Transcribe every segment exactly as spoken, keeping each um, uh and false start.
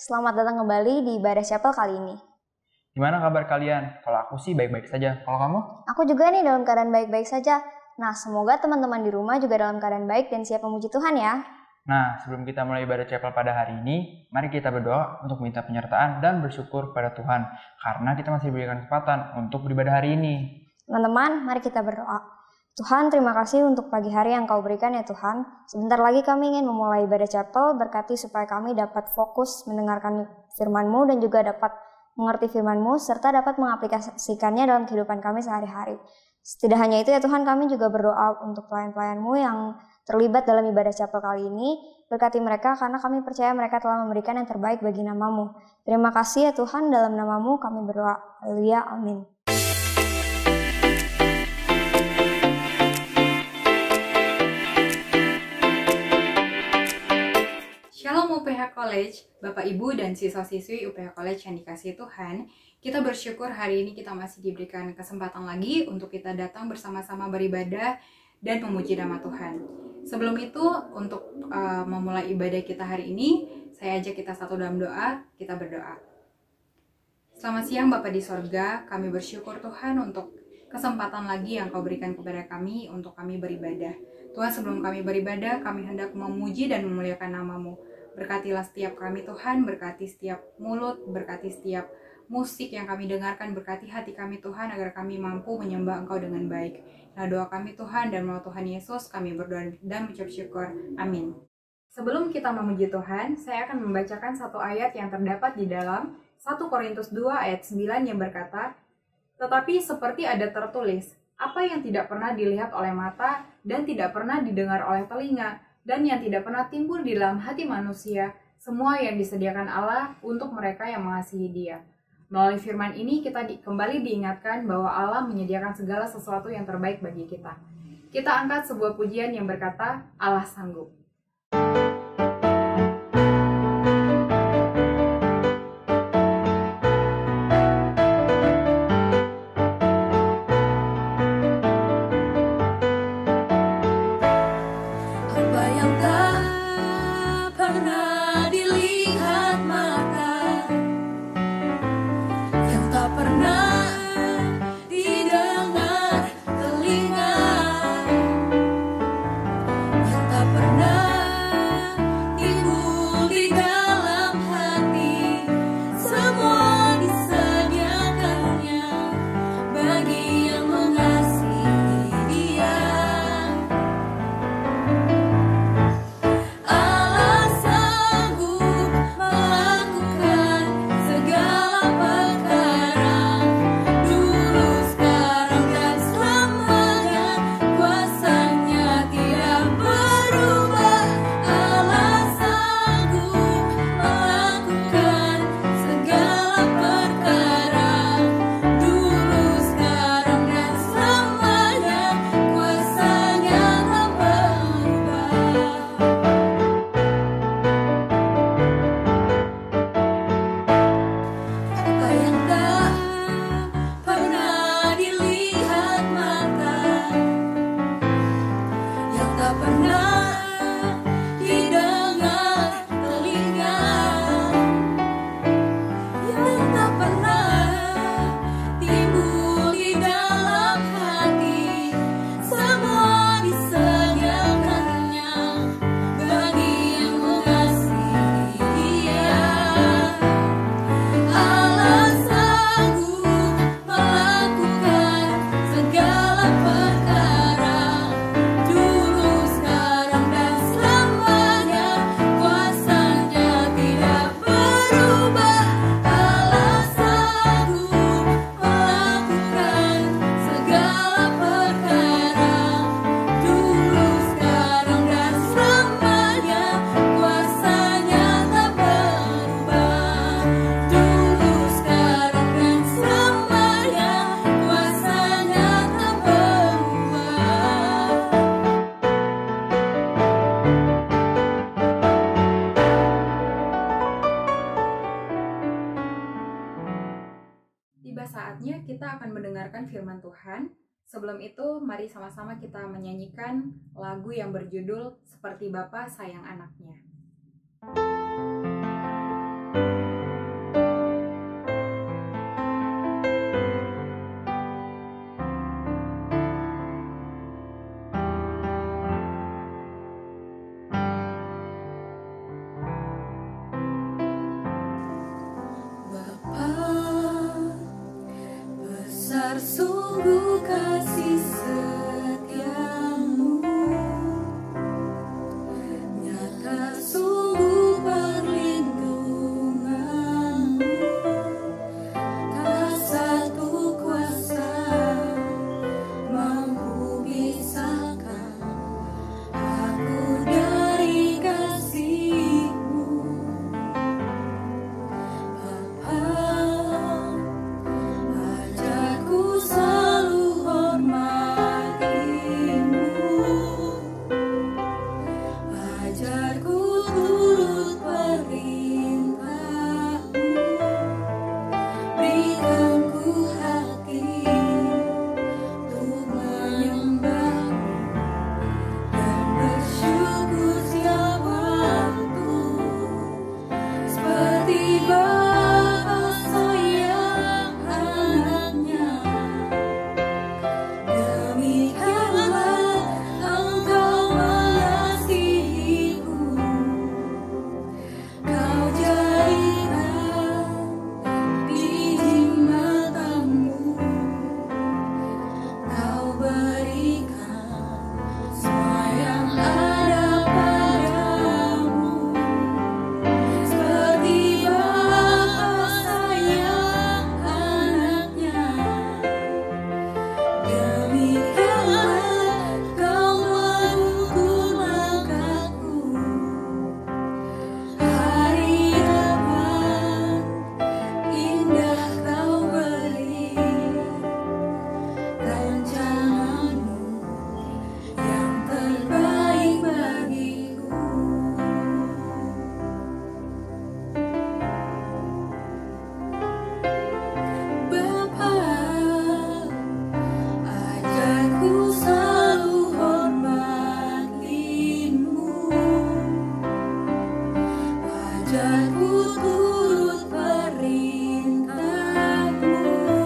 Selamat datang kembali di Ibadah Chapel kali ini. Gimana kabar kalian? Kalau aku sih baik-baik saja. Kalau kamu? Aku juga nih dalam keadaan baik-baik saja. Nah, semoga teman-teman di rumah juga dalam keadaan baik dan siap memuji Tuhan ya. Nah, sebelum kita mulai ibadah chapel pada hari ini, mari kita berdoa untuk minta penyertaan dan bersyukur pada Tuhan, karena kita masih diberikan kesempatan untuk beribadah hari ini. Teman-teman, mari kita berdoa. Tuhan, terima kasih untuk pagi hari yang Kau berikan ya Tuhan. Sebentar lagi kami ingin memulai ibadah chapel, berkati supaya kami dapat fokus mendengarkan firman-Mu dan juga dapat mengerti firman-Mu, serta dapat mengaplikasikannya dalam kehidupan kami sehari-hari. Tidak hanya itu ya Tuhan, kami juga berdoa untuk pelayan-pelayan-Mu yang terlibat dalam ibadah chapel kali ini. Berkati mereka karena kami percaya mereka telah memberikan yang terbaik bagi nama-Mu. Terima kasih ya Tuhan, dalam nama-Mu kami berdoa. Haleluya, amin. Shalom U P H College, Bapak Ibu dan siswa-siswi U P H College yang dikasihi Tuhan. Kita bersyukur hari ini kita masih diberikan kesempatan lagi untuk kita datang bersama-sama beribadah dan memuji nama Tuhan. Sebelum itu, untuk uh, memulai ibadah kita hari ini, saya ajak kita satu dalam doa, kita berdoa. Selamat siang Bapa di sorga, kami bersyukur Tuhan untuk kesempatan lagi yang Kau berikan kepada kami untuk kami beribadah. Tuhan, sebelum kami beribadah, kami hendak memuji dan memuliakan nama-Mu. Berkatilah setiap kami Tuhan, berkati setiap mulut, berkati setiap musik yang kami dengarkan, berkati hati kami Tuhan agar kami mampu menyembah Engkau dengan baik. Nah, doa kami Tuhan dan melalui Tuhan Yesus kami berdoa dan mengucap syukur. Amin. Sebelum kita memuji Tuhan, saya akan membacakan satu ayat yang terdapat di dalam satu Korintus dua ayat sembilan yang berkata, "Tetapi seperti ada tertulis, apa yang tidak pernah dilihat oleh mata dan tidak pernah didengar oleh telinga, dan yang tidak pernah timbul di dalam hati manusia, semua yang disediakan Allah untuk mereka yang mengasihi Dia." Melalui firman ini kita di, kembali diingatkan bahwa Allah menyediakan segala sesuatu yang terbaik bagi kita. Kita angkat sebuah pujian yang berkata, Allah sanggup. Tiba saatnya kita akan mendengarkan firman Tuhan. Sebelum itu, mari sama-sama kita menyanyikan lagu yang berjudul Seperti Bapa Sayang Anaknya. sungguh kasih setiamu, nyata sungguh perlindunganmu, tak satu kuasa mampu pisahkan aku dari kasih-Mu. Bapa, ajarku selalu hormati-Mu, ajarku turut perintah-Mu, berikan ku hati untuk menyembah-Mu dan bersyukur setiap waktu, seperti Bapa sayang anaknya. Demikianlah Engkau mengasihiku, Kau jadikan biji matamu, Kau berikan semua yang ada padamu, seperti Bapa sayang anaknya. Demikianlah Kau menuntun langkahku, hari depan indah Kau beri, rencana-Mu yang terbaik bagiku. Bapa, ajarku selalu hormati-Mu, ajarku turut perintah-Mu,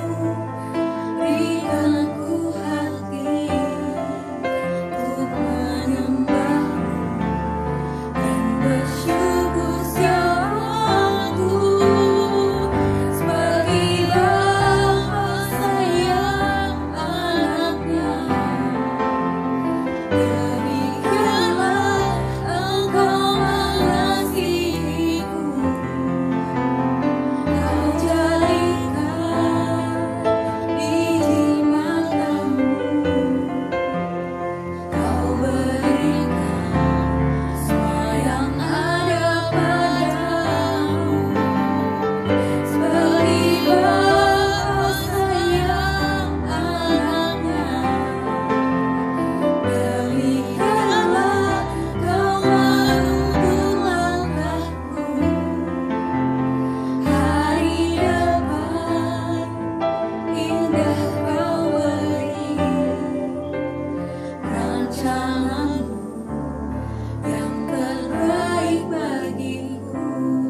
berikan ku hati untuk menyembah-Mu dan bersyukur setiap waktu, seperti Bapa sayang anaknya. Demikianlah Engkau mengasihiku, Kau jadikan biji matamu, Kau berikan semua yang ada padamu, seperti Bapa sayang anaknya. Demikianlah Kau menuntun langkahku, hari depan indah Kau beri, rencana-Mu yang terbaik bagiku.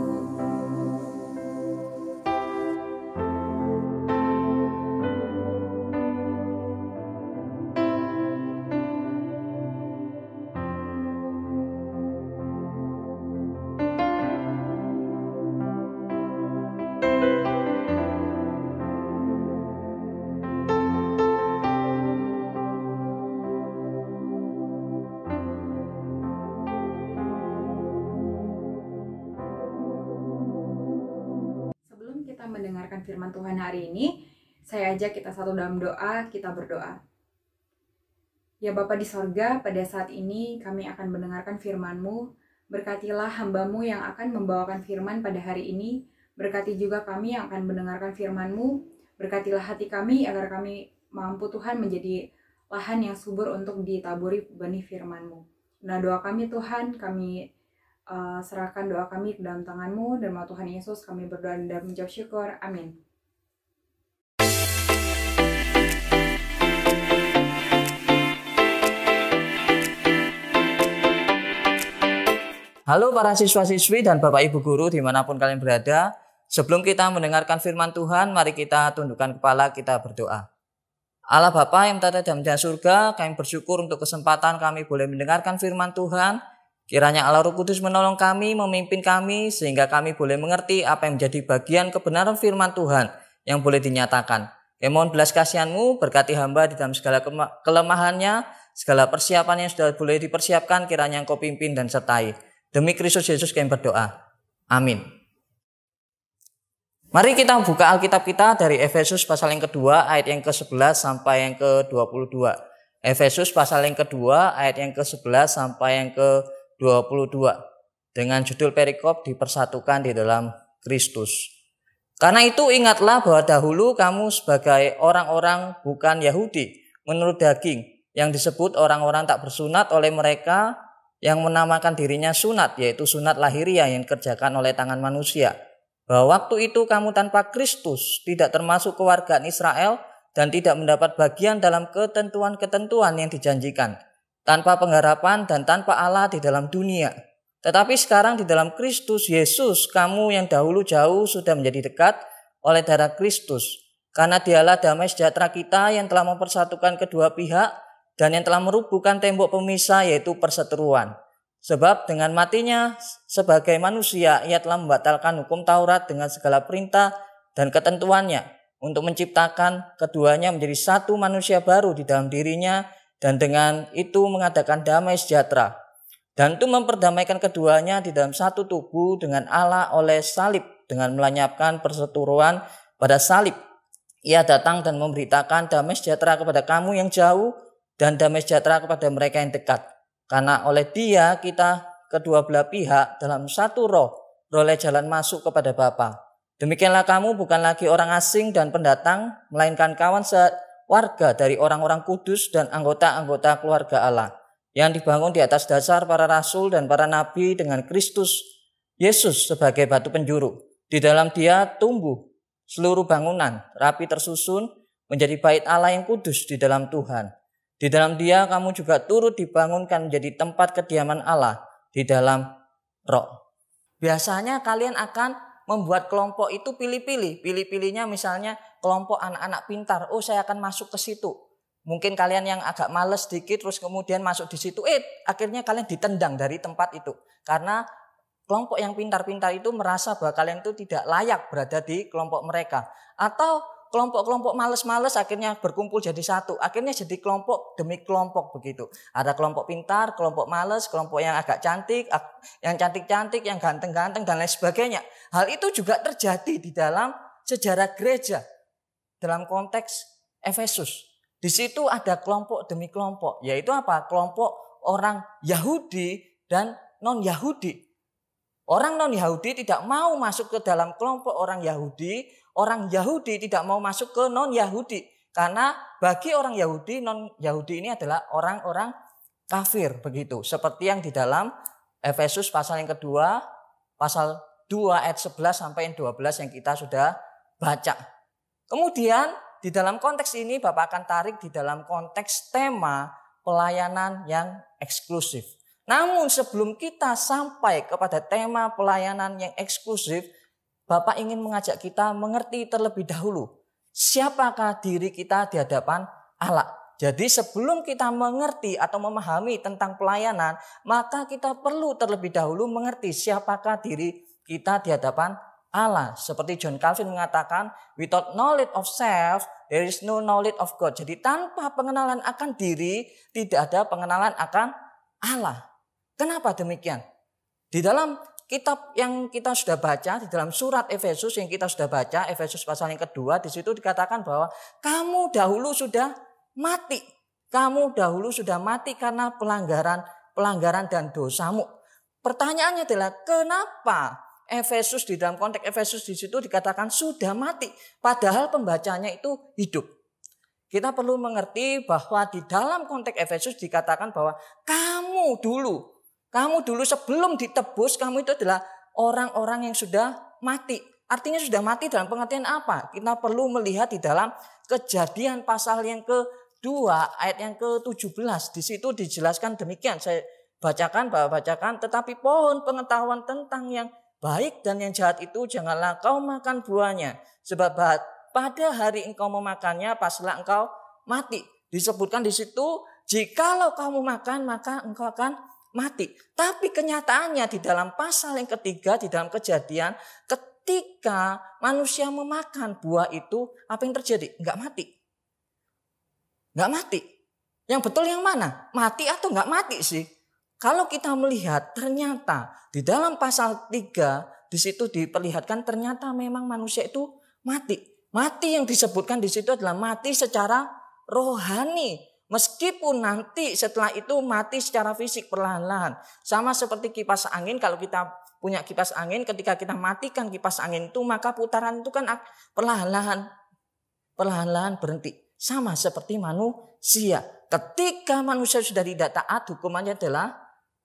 Sebelum kita mendengarkan firman Tuhan hari ini, saya ajak kita satu dalam doa, kita berdoa. Ya Bapa di sorga, pada saat ini kami akan mendengarkan firman-Mu. Berkatilah hamba-Mu yang akan membawakan firman pada hari ini. Berkati juga kami yang akan mendengarkan firman-Mu. Berkatilah hati kami agar kami mampu Tuhan menjadi lahan yang subur untuk ditaburi benih firman-Mu. Nah doa kami Tuhan, kami uh, serahkan doa kami ke dalam tangan-Mu, dan nama Tuhan Yesus kami berdoa dan mengucap syukur. Amin. Halo para siswa-siswi dan Bapak Ibu Guru dimanapun kalian berada. Sebelum kita mendengarkan firman Tuhan, mari kita tundukkan kepala, kita berdoa. Allah Bapa yang berada dalam surga, kami bersyukur untuk kesempatan kami boleh mendengarkan firman Tuhan. Kiranya Allah Roh Kudus menolong kami, memimpin kami, sehingga kami boleh mengerti apa yang menjadi bagian kebenaran firman Tuhan yang boleh dinyatakan. Ya mohon belas kasihan-Mu, berkati hamba di dalam segala kelemahannya, segala persiapan yang sudah boleh dipersiapkan, kiranya Engkau pimpin dan sertai. Demi Kristus Yesus kami berdoa. Amin. Mari kita buka Alkitab kita dari Efesus pasal yang kedua ayat yang ke sebelas sampai yang ke dua puluh dua. Efesus pasal yang kedua ayat yang ke sebelas sampai yang ke dua puluh dua. Dengan judul perikop dipersatukan di dalam Kristus. Karena itu ingatlah bahwa dahulu kamu sebagai orang-orang bukan Yahudi menurut daging yang disebut orang-orang tak bersunat oleh mereka yang menamakan dirinya sunat, yaitu sunat lahiriah yang dikerjakan oleh tangan manusia. Bahwa waktu itu kamu tanpa Kristus tidak termasuk kewargaan Israel dan tidak mendapat bagian dalam ketentuan-ketentuan yang dijanjikan, tanpa pengharapan dan tanpa Allah di dalam dunia. Tetapi sekarang di dalam Kristus Yesus, kamu yang dahulu jauh sudah menjadi dekat oleh darah Kristus. Karena Dialah damai sejahtera kita yang telah mempersatukan kedua pihak dan yang telah merubuhkan tembok pemisah, yaitu perseteruan. Sebab dengan matinya sebagai manusia, ia telah membatalkan hukum Taurat dengan segala perintah dan ketentuannya untuk menciptakan keduanya menjadi satu manusia baru di dalam dirinya dan dengan itu mengadakan damai sejahtera. Dan itu memperdamaikan keduanya di dalam satu tubuh dengan Allah oleh salib, dengan melenyapkan perseteruan pada salib. Ia datang dan memberitakan damai sejahtera kepada kamu yang jauh dan damai sejahtera kepada mereka yang dekat. Karena oleh Dia kita kedua belah pihak dalam satu roh beroleh jalan masuk kepada Bapa. Demikianlah kamu bukan lagi orang asing dan pendatang, melainkan kawan sewarga dari orang-orang kudus dan anggota-anggota keluarga Allah, yang dibangun di atas dasar para rasul dan para nabi dengan Kristus Yesus sebagai batu penjuru. Di dalam Dia tumbuh seluruh bangunan rapi tersusun menjadi bait Allah yang kudus di dalam Tuhan. Di dalam Dia kamu juga turut dibangunkan menjadi tempat kediaman Allah di dalam Roh. Biasanya kalian akan membuat kelompok itu pilih-pilih. Pilih-pilihnya misalnya kelompok anak-anak pintar. Oh, saya akan masuk ke situ. Mungkin kalian yang agak males sedikit terus kemudian masuk di situ, eh akhirnya kalian ditendang dari tempat itu. Karena kelompok yang pintar-pintar itu merasa bahwa kalian itu tidak layak berada di kelompok mereka. Atau kelompok-kelompok males-males akhirnya berkumpul jadi satu. Akhirnya jadi kelompok demi kelompok begitu. Ada kelompok pintar, kelompok males, kelompok yang agak cantik, yang cantik-cantik, yang ganteng-ganteng dan lain sebagainya. Hal itu juga terjadi di dalam sejarah gereja. Dalam konteks Efesus. Di situ ada kelompok demi kelompok, yaitu apa? Kelompok orang Yahudi dan non-Yahudi. Orang non-Yahudi tidak mau masuk ke dalam kelompok orang Yahudi, orang Yahudi tidak mau masuk ke non-Yahudi. Karena bagi orang Yahudi, non-Yahudi ini adalah orang-orang kafir begitu. Seperti yang di dalam Efesus pasal yang kedua, pasal dua ayat sebelas sampai dua belas yang kita sudah baca. Kemudian di dalam konteks ini Bapak akan tarik di dalam konteks tema pelayanan yang eksklusif. Namun sebelum kita sampai kepada tema pelayanan yang eksklusif, Bapak ingin mengajak kita mengerti terlebih dahulu siapakah diri kita di hadapan Allah. Jadi sebelum kita mengerti atau memahami tentang pelayanan, maka kita perlu terlebih dahulu mengerti siapakah diri kita di hadapan Allah. Seperti John Calvin mengatakan, without knowledge of self, there is no knowledge of God. Jadi tanpa pengenalan akan diri, tidak ada pengenalan akan Allah. Kenapa demikian? Di dalam kitab yang kita sudah baca, di dalam surat Efesus yang kita sudah baca, Efesus pasal yang kedua, di situ dikatakan bahwa kamu dahulu sudah mati. Kamu dahulu sudah mati karena pelanggaran, pelanggaran dan dosamu. Pertanyaannya adalah kenapa Efesus di dalam konteks Efesus di situ dikatakan sudah mati, padahal pembacanya itu hidup. Kita perlu mengerti bahwa di dalam konteks Efesus dikatakan bahwa kamu dulu, kamu dulu sebelum ditebus, kamu itu adalah orang-orang yang sudah mati. Artinya sudah mati dalam pengertian apa? Kita perlu melihat di dalam Kejadian pasal yang kedua ayat yang ke tujuh belas. Di situ dijelaskan demikian. Saya bacakan, bahwa bacakan, tetapi pohon pengetahuan tentang yang baik dan yang jahat itu janganlah kau makan buahnya. Sebab pada hari engkau memakannya, pastilah engkau mati. Disebutkan di situ, jikalau kamu makan maka engkau akan mati. Tapi kenyataannya di dalam pasal yang ketiga, di dalam Kejadian, ketika manusia memakan buah itu, apa yang terjadi? Enggak mati. Enggak mati. Yang betul yang mana? Mati atau enggak mati sih? Kalau kita melihat ternyata di dalam pasal tiga di situ diperlihatkan ternyata memang manusia itu mati. Mati yang disebutkan di situ adalah mati secara rohani. Meskipun nanti setelah itu mati secara fisik perlahan-lahan. Sama seperti kipas angin, kalau kita punya kipas angin, ketika kita matikan kipas angin itu maka putaran itu kan perlahan-lahan perlahan-lahan berhenti. Sama seperti manusia. Ketika manusia sudah tidak taat, hukumannya adalah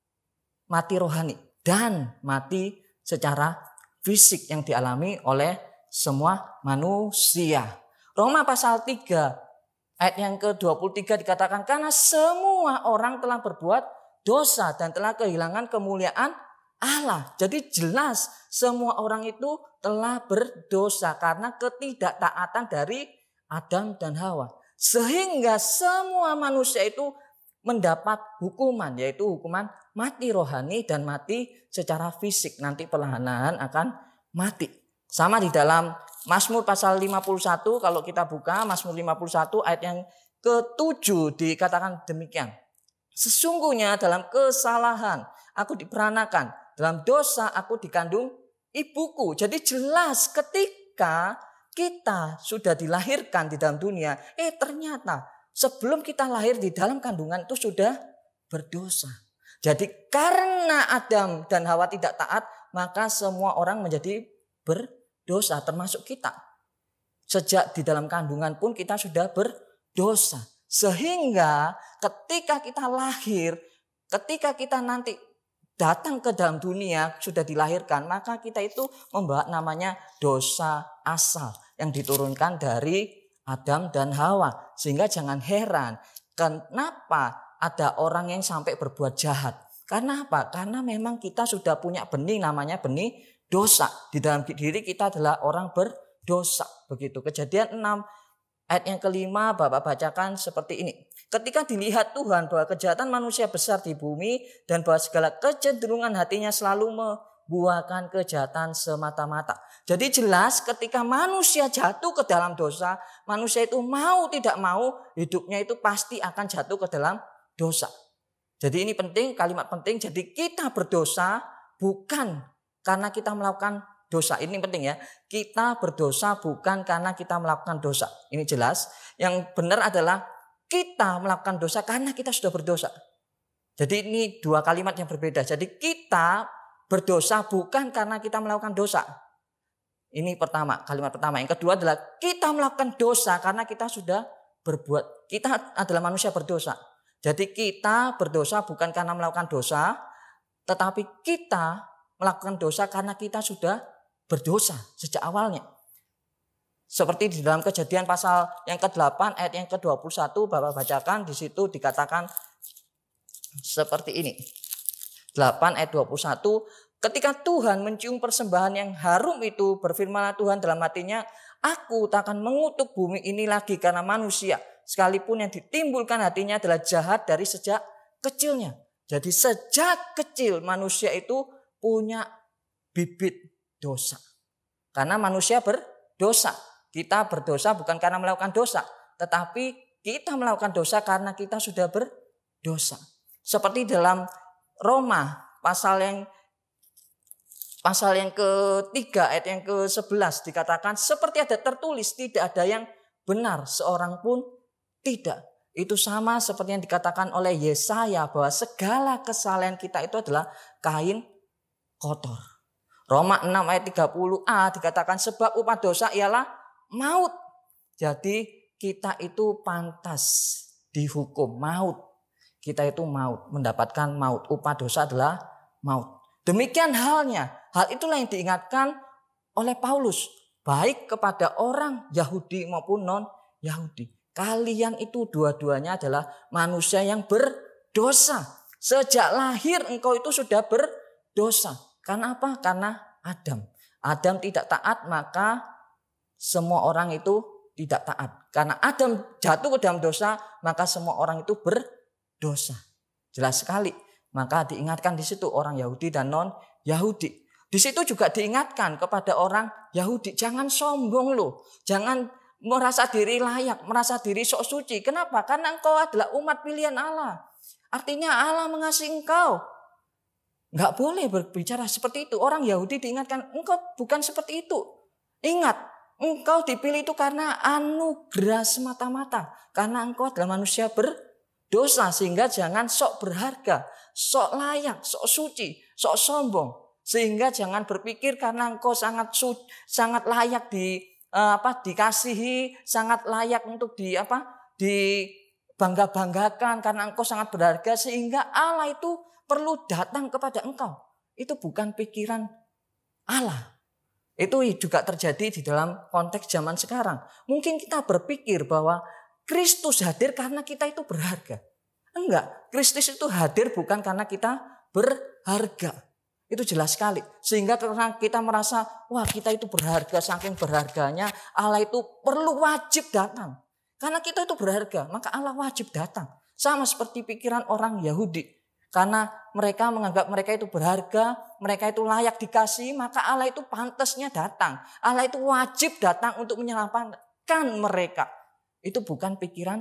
mati rohani dan mati secara fisik yang dialami oleh semua manusia. Roma pasal tiga ayat yang ke dua puluh tiga dikatakan karena semua orang telah berbuat dosa dan telah kehilangan kemuliaan Allah. Jadi jelas semua orang itu telah berdosa karena ketidaktaatan dari Adam dan Hawa. Sehingga semua manusia itu mendapat hukuman, yaitu hukuman mati rohani dan mati secara fisik. Nanti perlahan-lahan akan mati. Sama di dalam Mazmur pasal lima puluh satu, kalau kita buka Mazmur lima puluh satu ayat yang ketujuh dikatakan demikian. Sesungguhnya dalam kesalahan aku diperanakan, dalam dosa aku dikandung ibuku. Jadi jelas ketika kita sudah dilahirkan di dalam dunia, eh ternyata sebelum kita lahir di dalam kandungan itu sudah berdosa. Jadi karena Adam dan Hawa tidak taat, maka semua orang menjadi berdosa termasuk kita. Sejak di dalam kandungan pun kita sudah berdosa. Sehingga ketika kita lahir, ketika kita nanti datang ke dalam dunia sudah dilahirkan, maka kita itu membawa namanya dosa asal yang diturunkan dari Adam dan Hawa. Sehingga jangan heran kenapa ada orang yang sampai berbuat jahat. Karena apa? Karena memang kita sudah punya benih namanya benih dosa. Di dalam diri kita adalah orang berdosa. Begitu. Kejadian enam ayat yang kelima Bapak bacakan seperti ini. Ketika dilihat Tuhan bahwa kejahatan manusia besar di bumi dan bahwa segala kecenderungan hatinya selalu membuahkan kejahatan semata-mata. Jadi jelas ketika manusia jatuh ke dalam dosa, manusia itu mau tidak mau hidupnya itu pasti akan jatuh ke dalam dosa. Jadi ini penting, kalimat penting. Jadi kita berdosa bukan karena kita melakukan dosa. Ini penting ya. Kita berdosa bukan karena kita melakukan dosa. Ini jelas. Yang benar adalah kita melakukan dosa karena kita sudah berdosa. Jadi ini dua kalimat yang berbeda. Jadi kita berdosa bukan karena kita melakukan dosa. Ini pertama, kalimat pertama. Yang kedua adalah kita melakukan dosa karena kita sudah berbuat. Kita adalah manusia berdosa. Jadi kita berdosa bukan karena melakukan dosa, tetapi kita melakukan dosa karena kita sudah berdosa sejak awalnya. Seperti di dalam Kejadian pasal yang kedelapan ayat yang ke dua puluh satu Bapak bacakan, di situ dikatakan seperti ini. delapan ayat dua puluh satu, ketika Tuhan mencium persembahan yang harum itu, berfirmanlah Tuhan dalam hatinya, aku tak akan mengutuk bumi ini lagi karena manusia, sekalipun yang ditimbulkan hatinya adalah jahat dari sejak kecilnya. Jadi sejak kecil manusia itu punya bibit dosa. Karena manusia berdosa. Kita berdosa bukan karena melakukan dosa, tetapi kita melakukan dosa karena kita sudah berdosa. Seperti dalam Roma pasal yang pasal yang ketiga ayat yang ke sebelas dikatakan seperti ada tertulis, tidak ada yang benar seorang pun tidak. Itu sama seperti yang dikatakan oleh Yesaya bahwa segala kesalahan kita itu adalah kain kotor. Roma enam ayat tiga puluh a dikatakan sebab upah dosa ialah maut. Jadi kita itu pantas dihukum maut. Kita itu maut, mendapatkan maut. Upah dosa adalah maut. Demikian halnya, hal itulah yang diingatkan oleh Paulus. Baik kepada orang Yahudi maupun non-Yahudi. Kalian itu dua-duanya adalah manusia yang berdosa. Sejak lahir engkau itu sudah berdosa. Karena apa? Karena Adam. Adam tidak taat, maka semua orang itu tidak taat. Karena Adam jatuh ke dalam dosa, maka semua orang itu berdosa. Jelas sekali. Maka diingatkan di situ orang Yahudi dan non-Yahudi. Di situ juga diingatkan kepada orang Yahudi, jangan sombong loh, jangan merasa diri layak, merasa diri sok suci. Kenapa? Karena engkau adalah umat pilihan Allah. Artinya Allah mengasihi engkau. Nggak boleh berbicara seperti itu. Orang Yahudi diingatkan, engkau bukan seperti itu. Ingat, engkau dipilih itu karena anugerah semata-mata. Karena engkau adalah manusia berdosa. Sehingga jangan sok berharga, sok layak, sok suci, sok sombong. Sehingga jangan berpikir karena engkau sangat su- sangat layak di eh, apa dikasihi, sangat layak untuk di apa dibangga-banggakan karena engkau sangat berharga sehingga Allah itu perlu datang kepada engkau. Itu bukan pikiran Allah. Itu juga terjadi di dalam konteks zaman sekarang. Mungkin kita berpikir bahwa Kristus hadir karena kita itu berharga. Enggak, Kristus itu hadir bukan karena kita berharga. Itu jelas sekali. Sehingga karena kita merasa, wah kita itu berharga, saking berharganya Allah itu perlu wajib datang. Karena kita itu berharga, maka Allah wajib datang. Sama seperti pikiran orang Yahudi. Karena mereka menganggap mereka itu berharga, mereka itu layak dikasih, maka Allah itu pantasnya datang. Allah itu wajib datang untuk menyelamatkan mereka. Itu bukan pikiran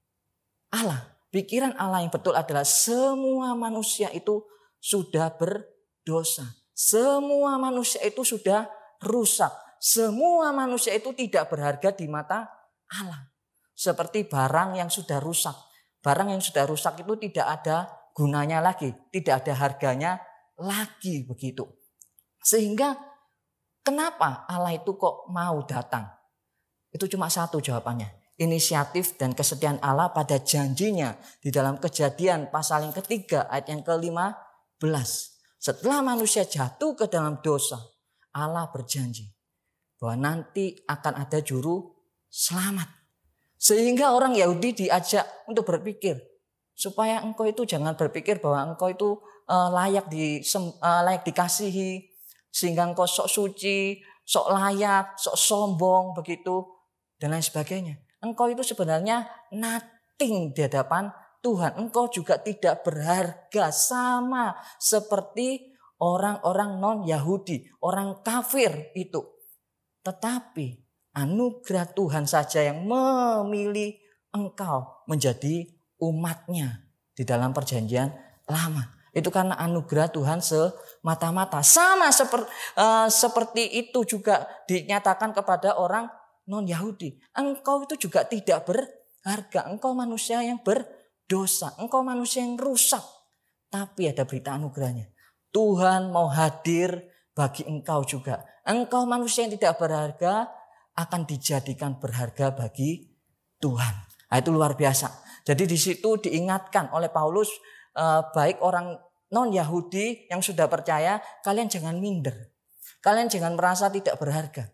Allah. Pikiran Allah yang betul adalah semua manusia itu sudah berdosa. Semua manusia itu sudah rusak. Semua manusia itu tidak berharga di mata Allah. Seperti barang yang sudah rusak. Barang yang sudah rusak itu tidak ada gunanya lagi, tidak ada harganya lagi begitu. Sehingga kenapa Allah itu kok mau datang? Itu cuma satu jawabannya. Inisiatif dan kesetiaan Allah pada janjinya di dalam Kejadian pasal yang ketiga ayat yang kelima belas. Setelah manusia jatuh ke dalam dosa, Allah berjanji bahwa nanti akan ada juru selamat. Sehingga orang Yahudi diajak untuk berpikir, supaya engkau itu jangan berpikir bahwa engkau itu uh, layak di uh, layak dikasihi, sehingga engkau sok suci, sok layak, sok sombong begitu dan lain sebagainya. Engkau itu sebenarnya nothing di hadapan Tuhan. Engkau juga tidak berharga sama seperti orang-orang non-Yahudi, orang kafir itu. Tetapi anugerah Tuhan saja yang memilih engkau menjadi umatnya di dalam perjanjian lama. Itu karena anugerah Tuhan semata-mata. Sama seperti, uh, seperti itu juga dinyatakan kepada orang non-Yahudi. Engkau itu juga tidak berharga. Engkau manusia yang berdosa. Engkau manusia yang rusak. Tapi ada berita anugerahnya. Tuhan mau hadir bagi engkau juga. Engkau manusia yang tidak berharga akan dijadikan berharga bagi Tuhan. Nah, itu luar biasa. Jadi di situ diingatkan oleh Paulus, eh, baik orang non-Yahudi yang sudah percaya, kalian jangan minder. Kalian jangan merasa tidak berharga.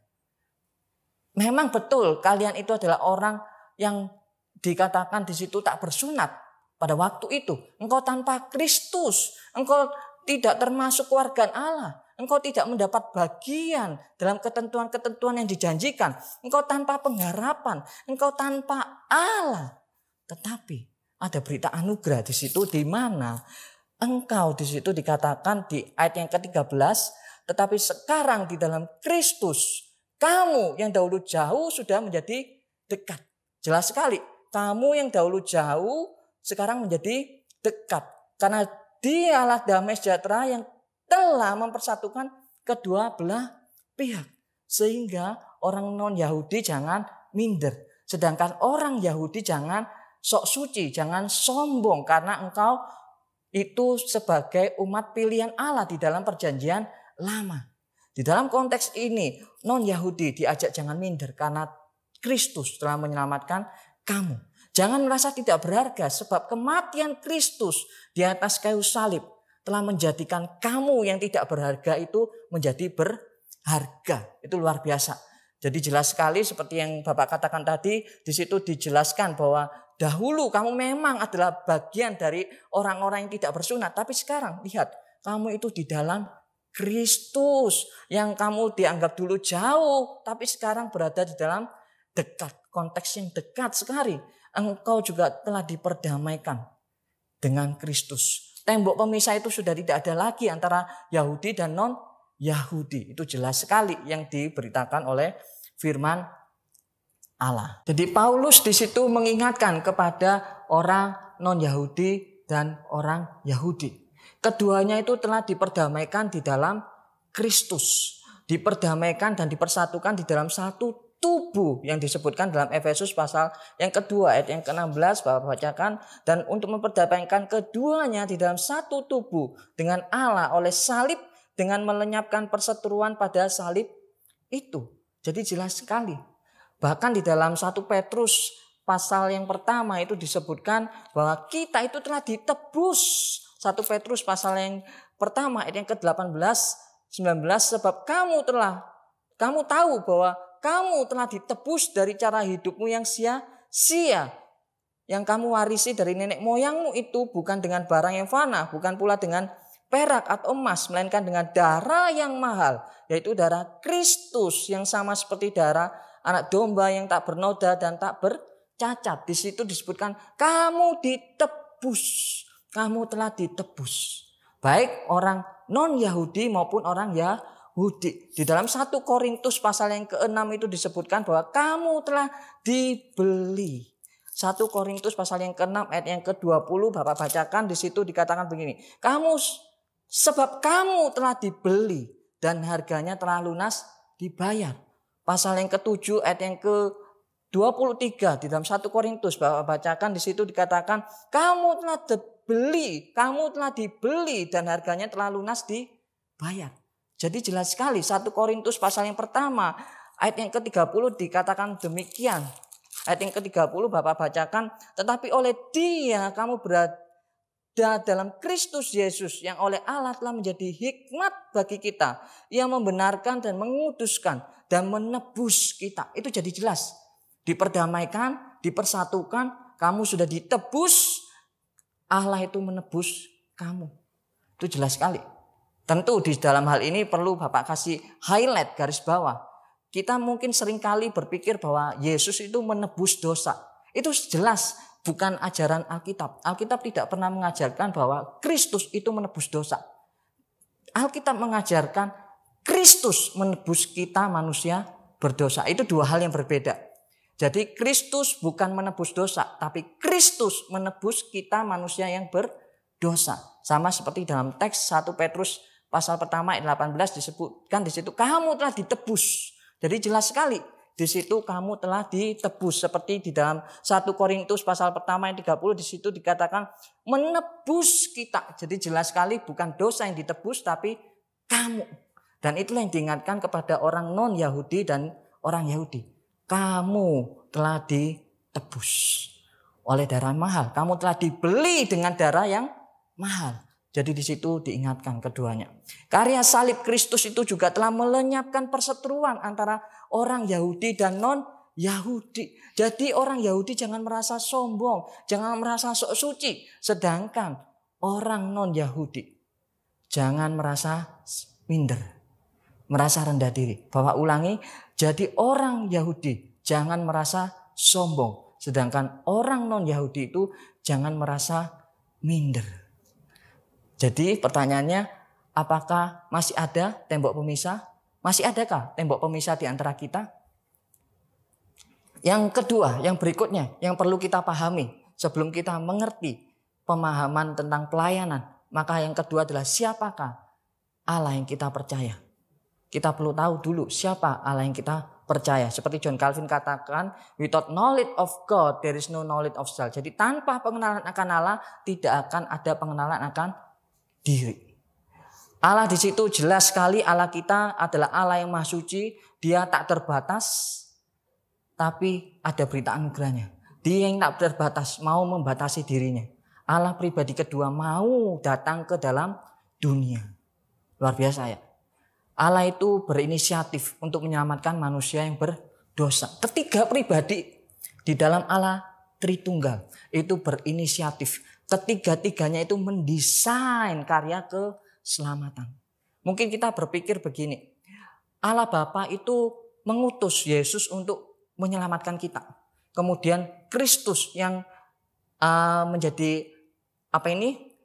Memang betul kalian itu adalah orang yang dikatakan di situ tak bersunat pada waktu itu. Engkau tanpa Kristus, engkau tidak termasuk keluarga Allah. Engkau tidak mendapat bagian dalam ketentuan-ketentuan yang dijanjikan. Engkau tanpa pengharapan, engkau tanpa Allah. Tetapi ada berita anugerah di situ di mana engkau di situ dikatakan di ayat yang ke tiga belas, tetapi sekarang di dalam Kristus kamu yang dahulu jauh sudah menjadi dekat. Jelas sekali, kamu yang dahulu jauh sekarang menjadi dekat. Karena Dialah damai sejahtera yang telah mempersatukan kedua belah pihak. Sehingga orang non-Yahudi jangan minder. Sedangkan orang Yahudi jangan sok suci, jangan sombong. Karena engkau itu sebagai umat pilihan Allah di dalam perjanjian lama. Di dalam konteks ini non-Yahudi diajak jangan minder karena Kristus telah menyelamatkan kamu. Jangan merasa tidak berharga sebab kematian Kristus di atas kayu salib telah menjadikan kamu yang tidak berharga itu menjadi berharga. Itu luar biasa. Jadi jelas sekali seperti yang Bapak katakan tadi, di situ dijelaskan bahwa dahulu kamu memang adalah bagian dari orang-orang yang tidak bersunat. Tapi sekarang lihat, kamu itu di dalam Kristus yang kamu dianggap dulu jauh, tapi sekarang berada di dalam dekat. Konteks yang dekat sekali. Engkau juga telah diperdamaikan dengan Kristus. Tembok pemisah itu sudah tidak ada lagi antara Yahudi dan non Yahudi. Itu jelas sekali yang diberitakan oleh firman Allah. Jadi Paulus di situ mengingatkan kepada orang non-Yahudi dan orang Yahudi. Keduanya itu telah diperdamaikan di dalam Kristus. Diperdamaikan dan dipersatukan di dalam satu tubuh yang disebutkan dalam Efesus pasal yang kedua ayat yang ke enam belas Bapak bacakan. Dan untuk memperdamaikan keduanya di dalam satu tubuh dengan Allah oleh salib, dengan melenyapkan perseteruan pada salib itu. Jadi jelas sekali. Bahkan di dalam satu Petrus pasal yang pertama itu disebutkan bahwa kita itu telah ditebus. satu Petrus pasal yang pertama ayat yang ke delapan belas sembilan belas, sebab kamu telah kamu tahu bahwa kamu telah ditebus dari cara hidupmu yang sia-sia, yang kamu warisi dari nenek moyangmu itu, bukan dengan barang yang fana, bukan pula dengan perak atau emas, melainkan dengan darah yang mahal, yaitu darah Kristus yang sama seperti darah anak domba yang tak bernoda dan tak bercacat. Di situ disebutkan kamu ditebus, kamu telah ditebus. Baik orang non-Yahudi maupun orang Yahudi. Di dalam satu Korintus pasal yang keenam itu disebutkan bahwa kamu telah dibeli. satu Korintus pasal yang keenam ayat yang ke dua puluh Bapak bacakan, di situ dikatakan begini. Kamu sebab kamu telah dibeli dan harganya telah lunas dibayar. Pasal yang ketujuh ayat yang ke dua puluh tiga di dalam satu Korintus Bapak bacakan, di situ dikatakan kamu telah dibeli, kamu telah dibeli dan harganya telah lunas dibayar. Jadi jelas sekali satu Korintus pasal yang pertama ayat yang ke tiga puluh dikatakan demikian. Ayat yang ke tiga puluh Bapak bacakan, tetapi oleh Dia kamu berada dalam Kristus Yesus yang oleh Allah telah menjadi hikmat bagi kita, yang membenarkan dan menguduskan dan menebus kita. Itu jadi jelas. Diperdamaikan, dipersatukan, kamu sudah ditebus, Allah itu menebus kamu. Itu jelas sekali. Tentu di dalam hal ini perlu Bapak kasih highlight garis bawah. Kita mungkin seringkali berpikir bahwa Yesus itu menebus dosa. Itu jelas bukan ajaran Alkitab. Alkitab tidak pernah mengajarkan bahwa Kristus itu menebus dosa. Alkitab mengajarkan Kristus menebus kita manusia berdosa. Itu dua hal yang berbeda. Jadi Kristus bukan menebus dosa, tapi Kristus menebus kita manusia yang berdosa. Sama seperti dalam teks satu Petrus pasal pertama ayat delapan belas disebutkan di situ kamu telah ditebus. Jadi jelas sekali di situ kamu telah ditebus, seperti di dalam satu Korintus pasal pertama ayat tiga puluh di situ dikatakan menebus kita. Jadi jelas sekali bukan dosa yang ditebus tapi kamu. Dan itulah yang diingatkan kepada orang non-Yahudi dan orang Yahudi. Kamu telah ditebus oleh darah mahal. Kamu telah dibeli dengan darah yang mahal. Jadi di situ diingatkan keduanya. Karya salib Kristus itu juga telah melenyapkan perseteruan antara orang Yahudi dan non-Yahudi. Jadi orang Yahudi jangan merasa sombong, jangan merasa sok suci. Sedangkan orang non-Yahudi jangan merasa minder, merasa rendah diri. Bapak ulangi, jadi orang Yahudi jangan merasa sombong. Sedangkan orang non-Yahudi itu jangan merasa minder. Jadi pertanyaannya, apakah masih ada tembok pemisah? Masih adakah tembok pemisah di antara kita? Yang kedua, yang berikutnya, yang perlu kita pahami sebelum kita mengerti pemahaman tentang pelayanan. Maka yang kedua adalah siapakah Allah yang kita percaya. Kita perlu tahu dulu siapa Allah yang kita percaya. Seperti John Calvin katakan, without knowledge of God, there is no knowledge of self. Jadi tanpa pengenalan akan Allah, tidak akan ada pengenalan akan diri. Allah di situ jelas sekali Allah kita adalah Allah yang maha suci. Dia tak terbatas, tapi ada berita anugerahnya. Dia yang tak terbatas mau membatasi dirinya. Allah pribadi kedua mau datang ke dalam dunia. Luar biasa ya. Allah itu berinisiatif untuk menyelamatkan manusia yang berdosa. Ketiga pribadi di dalam Allah Tritunggal itu berinisiatif. Ketiga-tiganya itu mendesain karya keselamatan. Mungkin kita berpikir begini, Allah Bapa itu mengutus Yesus untuk menyelamatkan kita. Kemudian Kristus yang uh, menjadi apa ini?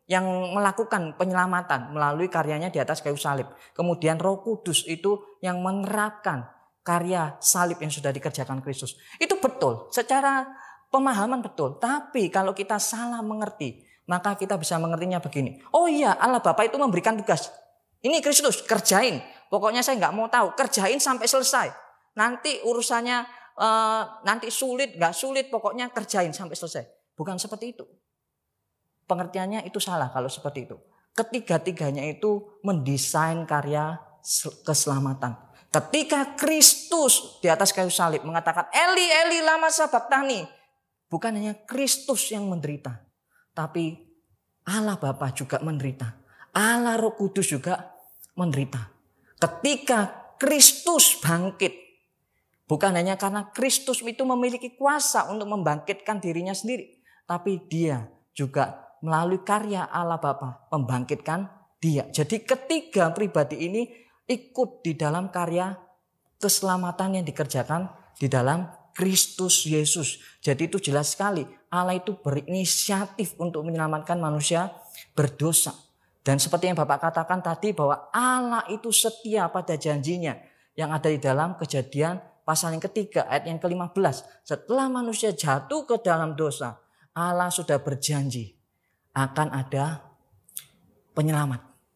yang melakukan penyelamatan melalui karyanya di atas kayu salib. Kemudian Roh Kudus itu yang menerapkan karya salib yang sudah dikerjakan Kristus. Itu betul, secara pemahaman betul. Tapi kalau kita salah mengerti, maka kita bisa mengertinya begini. Oh iya, Allah Bapa itu memberikan tugas. Ini Kristus, kerjain. Pokoknya saya nggak mau tahu, kerjain sampai selesai. Nanti urusannya uh, nanti sulit, nggak sulit, pokoknya kerjain sampai selesai. Bukan seperti itu. Pengertiannya itu salah kalau seperti itu. Ketiga-tiganya itu mendesain karya keselamatan. Ketika Kristus di atas kayu salib mengatakan Eli Eli lama sabachthani, bukan hanya Kristus yang menderita, tapi Allah Bapa juga menderita. Allah Roh Kudus juga menderita. Ketika Kristus bangkit, bukan hanya karena Kristus itu memiliki kuasa untuk membangkitkan dirinya sendiri, tapi dia juga melalui karya Allah Bapa membangkitkan dia. Jadi ketiga pribadi ini ikut di dalam karya keselamatan yang dikerjakan di dalam Kristus Yesus. Jadi itu jelas sekali Allah itu berinisiatif untuk menyelamatkan manusia berdosa. Dan seperti yang Bapak katakan tadi bahwa Allah itu setia pada janjinya yang ada di dalam Kejadian pasal yang ketiga ayat yang kelima belas. Setelah manusia jatuh ke dalam dosa, Allah sudah berjanji akan ada penyelamat.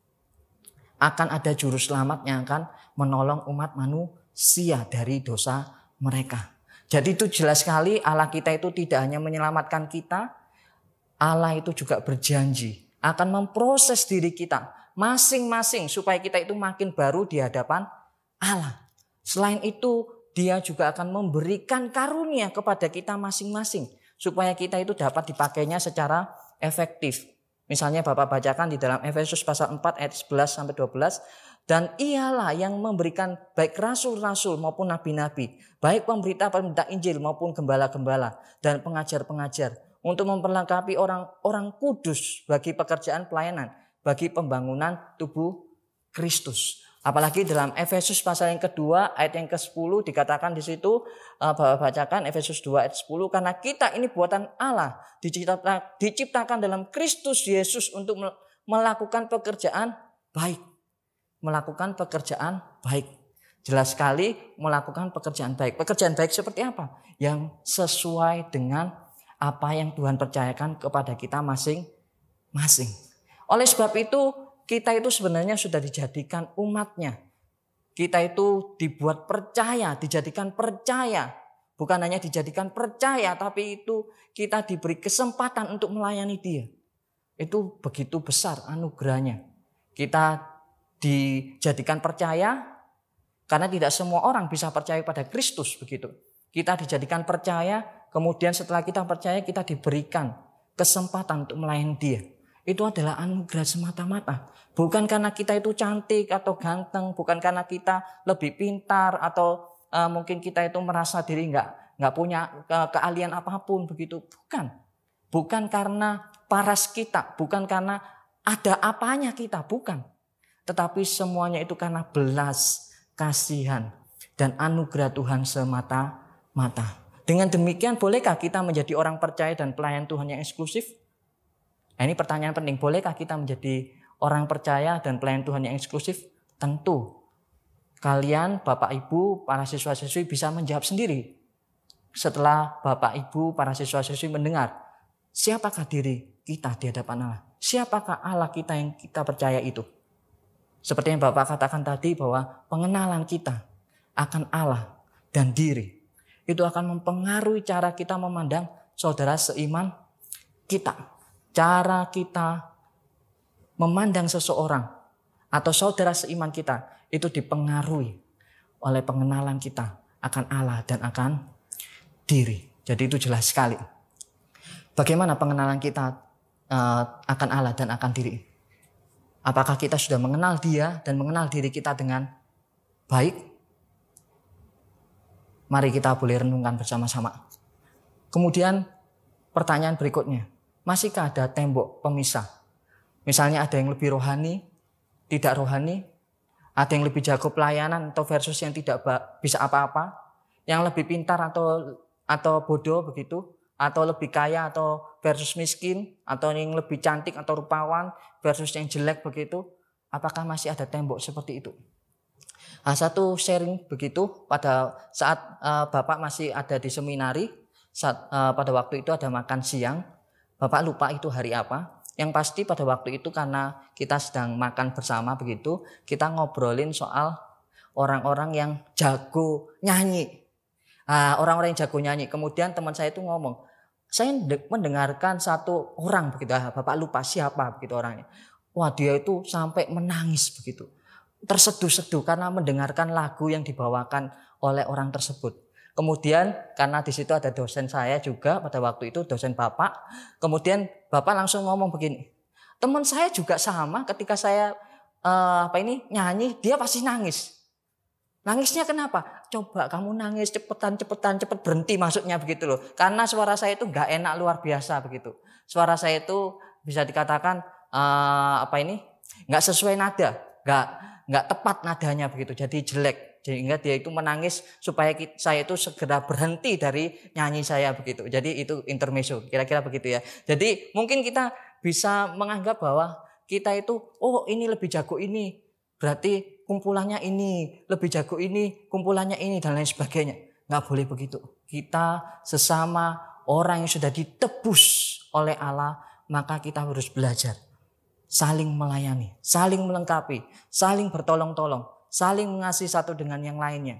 Akan ada juru selamat yang akan menolong umat manusia dari dosa mereka. Jadi itu jelas sekali Allah kita itu tidak hanya menyelamatkan kita. Allah itu juga berjanji akan memproses diri kita masing-masing supaya kita itu makin baru di hadapan Allah. Selain itu dia juga akan memberikan karunia kepada kita masing-masing supaya kita itu dapat dipakainya secara efektif. Misalnya Bapak bacakan di dalam Efesus pasal empat ayat sebelas sampai dua belas. Dan ialah yang memberikan baik rasul-rasul maupun nabi-nabi, baik pemberita-pemberita Injil maupun gembala-gembala dan pengajar-pengajar untuk memperlengkapi orang-orang kudus bagi pekerjaan pelayanan, bagi pembangunan tubuh Kristus. Apalagi dalam Efesus pasal yang kedua ayat yang kesepuluh dikatakan di situ, Bapak bacakan Efesus dua ayat sepuluh, karena kita ini buatan Allah diciptakan, diciptakan dalam Kristus Yesus untuk melakukan pekerjaan baik. Melakukan pekerjaan baik. Jelas sekali melakukan pekerjaan baik. Pekerjaan baik seperti apa? Yang sesuai dengan apa yang Tuhan percayakan kepada kita masing-masing. Oleh sebab itu kita itu sebenarnya sudah dijadikan umatnya. Kita itu dibuat percaya, dijadikan percaya. Bukan hanya dijadikan percaya, tapi itu kita diberi kesempatan untuk melayani Dia. Itu begitu besar anugerahnya. Kita dijadikan percaya karena tidak semua orang bisa percaya pada Kristus begitu. Kita dijadikan percaya, kemudian setelah kita percaya kita diberikan kesempatan untuk melayani Dia. Itu adalah anugerah semata-mata. Bukan karena kita itu cantik atau ganteng, bukan karena kita lebih pintar atau uh, mungkin kita itu merasa diri nggak nggak punya uh, keahlian apapun begitu. Bukan, bukan karena paras kita, bukan karena ada apanya kita, bukan. Tetapi semuanya itu karena belas kasihan dan anugerah Tuhan semata-mata. Dengan demikian bolehkah kita menjadi orang percaya dan pelayan Tuhan yang eksklusif? Nah, ini pertanyaan penting. Bolehkah kita menjadi orang percaya dan pelayan Tuhan yang eksklusif? Tentu. Kalian, Bapak Ibu, para siswa-siswi bisa menjawab sendiri. Setelah Bapak Ibu, para siswa-siswi mendengar, siapakah diri kita di hadapan Allah? Siapakah Allah kita yang kita percaya itu? Seperti yang Bapak katakan tadi bahwa pengenalan kita akan Allah dan diri itu akan mempengaruhi cara kita memandang saudara seiman kita. Cara kita memandang seseorang atau saudara seiman kita itu dipengaruhi oleh pengenalan kita akan Allah dan akan diri. Jadi itu jelas sekali. Bagaimana pengenalan kita uh, akan Allah dan akan diri? Apakah kita sudah mengenal Dia dan mengenal diri kita dengan baik? Mari kita boleh renungkan bersama-sama. Kemudian pertanyaan berikutnya. Masihkah ada tembok pemisah? Misalnya ada yang lebih rohani, tidak rohani. Ada yang lebih jago pelayanan atau versus yang tidak bisa apa-apa. Yang lebih pintar atau atau bodoh begitu. atau lebih kaya atau versus miskin, atau yang lebih cantik atau rupawan versus yang jelek begitu? Apakah masih ada tembok seperti itu? Nah, satu sharing begitu pada saat uh, Bapak masih ada di seminari, saat, uh, pada waktu itu ada makan siang, Bapak lupa itu hari apa. Yang pasti pada waktu itu karena kita sedang makan bersama begitu, kita ngobrolin soal orang-orang yang jago nyanyi. Nah, orang-orang yang jago nyanyi. Kemudian teman saya itu ngomong, saya mendengarkan satu orang begitu, Bapak lupa siapa begitu orangnya. Wah, dia itu sampai menangis begitu. Terseduh-seduh karena mendengarkan lagu yang dibawakan oleh orang tersebut. Kemudian karena di situ ada dosen saya juga pada waktu itu, dosen Bapak. Kemudian Bapak langsung ngomong begini, teman saya juga sama ketika saya uh, apa ini nyanyi, dia pasti nangis. Nangisnya kenapa? Coba kamu nangis cepetan, cepetan, cepet berhenti maksudnya begitu loh. Karena suara saya itu nggak enak luar biasa begitu. Suara saya itu bisa dikatakan uh, apa ini nggak sesuai nada, nggak nggak tepat nadanya begitu. Jadi jelek. Sehingga dia itu menangis supaya kita, saya itu segera berhenti dari nyanyi saya begitu. Jadi itu intermezzo, kira-kira begitu ya. Jadi mungkin kita bisa menganggap bahwa kita itu, oh ini lebih jago ini, berarti kumpulannya ini, lebih jago ini, kumpulannya ini, dan lain sebagainya. Nggak boleh begitu. Kita sesama orang yang sudah ditebus oleh Allah, maka kita harus belajar. Saling melayani, saling melengkapi, saling bertolong-tolong. Saling mengasihi satu dengan yang lainnya.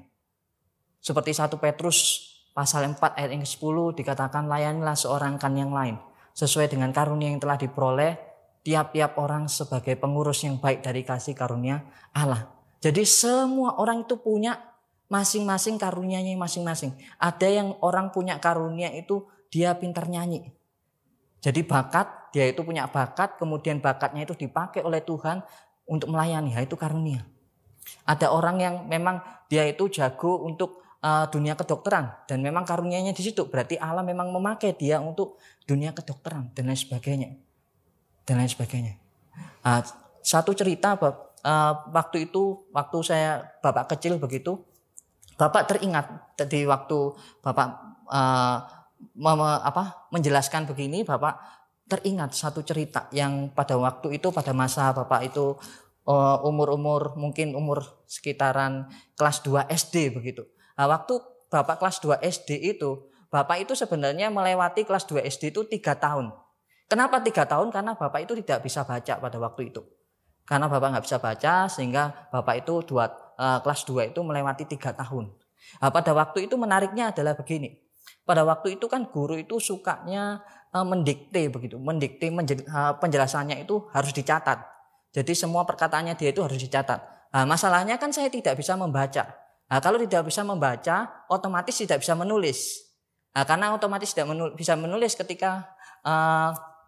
Seperti satu Petrus pasal empat ayat yang sepuluh dikatakan layanilah seorang kan yang lain. Sesuai dengan karunia yang telah diperoleh tiap-tiap orang sebagai pengurus yang baik dari kasih karunia Allah. Jadi semua orang itu punya masing-masing karunianya masing-masing. Ada yang orang punya karunia itu dia pintar nyanyi. Jadi bakat, dia itu punya bakat, kemudian bakatnya itu dipakai oleh Tuhan untuk melayani. Itu karunia. Ada orang yang memang dia itu jago untuk uh, dunia kedokteran dan memang karunianya di situ. Berarti Allah memang memakai dia untuk dunia kedokteran dan lain sebagainya. Dan lain sebagainya. Uh, satu cerita uh, waktu itu waktu saya Bapak kecil begitu, Bapak teringat di waktu Bapak uh, mem, apa, menjelaskan begini, Bapak teringat satu cerita yang pada waktu itu pada masa Bapak itu Uh, umur-umur mungkin umur sekitaran kelas dua S D begitu. Nah, waktu Bapak kelas dua S D itu, Bapak itu sebenarnya melewati kelas dua S D itu tiga tahun. Kenapa tiga tahun? Karena Bapak itu tidak bisa baca pada waktu itu. Karena Bapak nggak bisa baca sehingga Bapak itu dua, uh, kelas dua itu melewati tiga tahun. Nah, pada waktu itu menariknya adalah begini. Pada waktu itu kan guru itu sukanya uh, mendikte begitu. Mendikte menjel, uh, penjelasannya itu harus dicatat. Jadi semua perkataannya dia itu harus dicatat. Nah, masalahnya kan saya tidak bisa membaca. Nah, kalau tidak bisa membaca, otomatis tidak bisa menulis. Nah, karena otomatis tidak menulis, bisa menulis ketika uh,